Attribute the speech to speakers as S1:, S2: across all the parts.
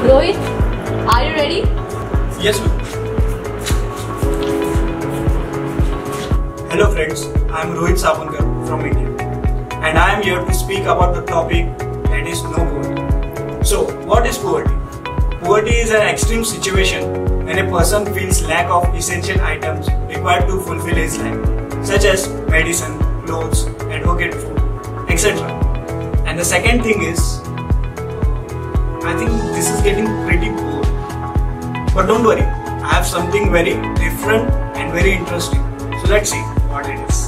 S1: Rohit, are you ready?
S2: Yes, ma'am. Hello friends, I am Rohit Sabunkar from India and I am here to speak about the topic that is no poverty. So, what is poverty? Poverty is an extreme situation when a person feels lack of essential items required to fulfill his life, such as medicine, clothes, adequate food, etc. And the second thing is, I think this is getting pretty poor. But don't worry, I have something very different and very interesting. So let's see what it is.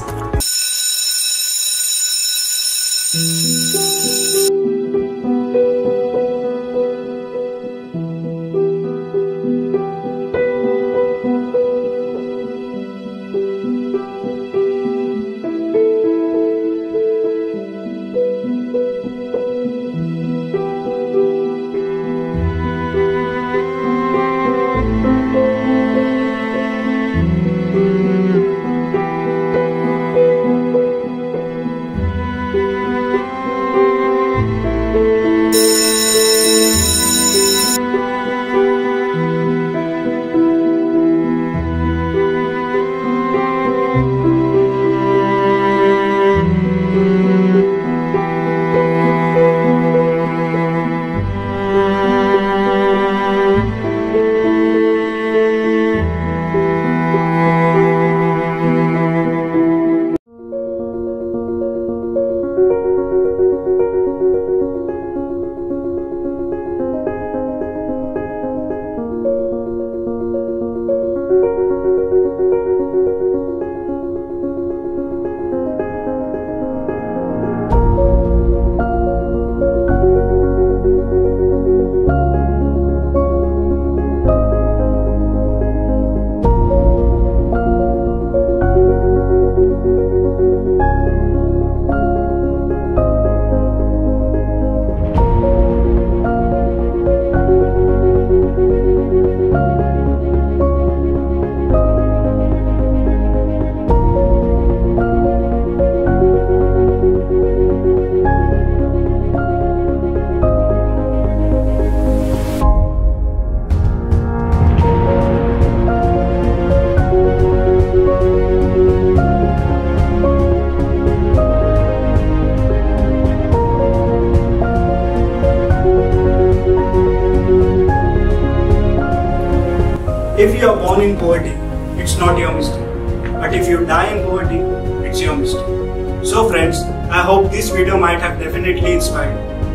S2: If you are born in poverty, it's not your mistake. But if you die in poverty, it's your mistake. So friends, I hope this video might have definitely inspired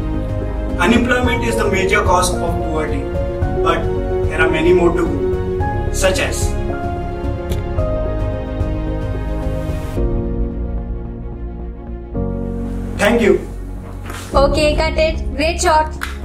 S2: you. Unemployment is the major cause of poverty, but there are many more to go, such as Thank you.
S1: Okay, cut it. Great shot.